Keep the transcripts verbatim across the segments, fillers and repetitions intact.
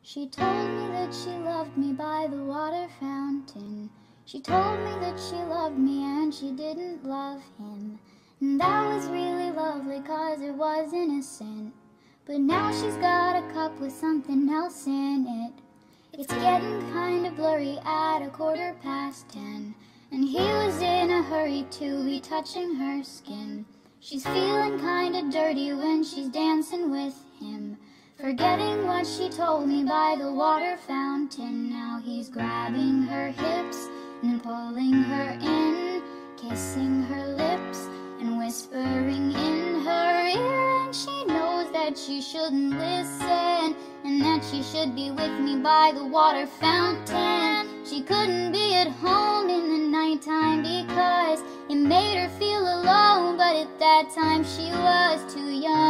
She told me that she loved me by the water fountain. She told me that she loved me and she didn't love him. And that was really lovely cause it was innocent. But now she's got a cup with something else in it. It's getting kinda blurry at a quarter past ten. And he was in a hurry to be touching her skin. She's feeling kinda dirty when she's dancing with him, forgetting what she told me by the water fountain. Now he's grabbing her hips and pulling her in, kissing her lips and whispering in her ear. And she knows that she shouldn't listen, and that she should be with me by the water fountain. She couldn't be at home in the nighttime because it made her feel alone, but at that time she was too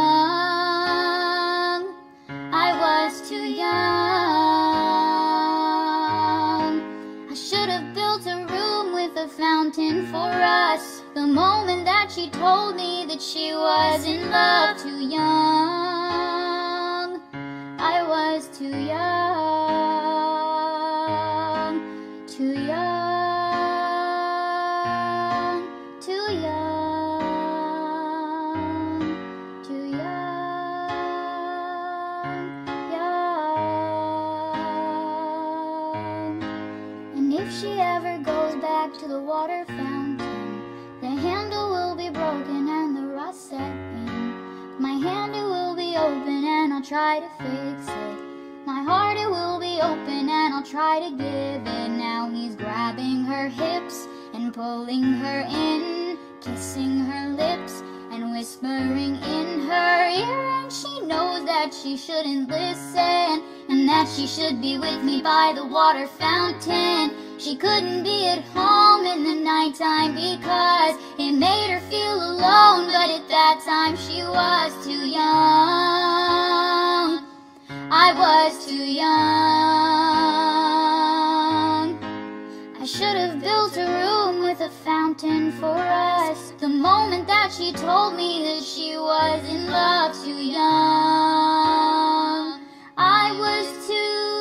young. I was too young. I should have built a room with a fountain for us the moment that she told me that she was in love. Too young. I was too young. Too young. Too young. Too young. Young. And if she ever goes back to the water fountain, the handle will be broken and the rust set in. My hand, it will be open and I'll try to fix it. My heart, it will be open and I'll try to give it. Now he's grabbing her hips and pulling her in, kissing her lips and whispering in her ear. And she knows that she shouldn't listen, and that she should be with me by the water fountain. She couldn't be at home in the nighttime because it made her feel alone, but at that time she was too young. I was too young. I should have built a room with a fountain for us the moment that she told me that she was in love. Too young. I was too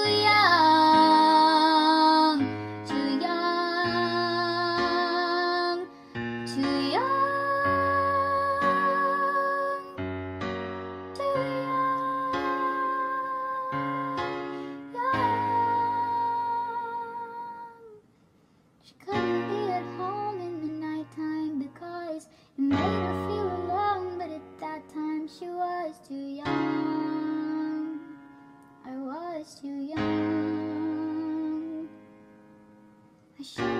young. Too young. Too young. Too young. She couldn't be at home in the nighttime because it made her feel alone, but at that time she was too young. I was too young. I should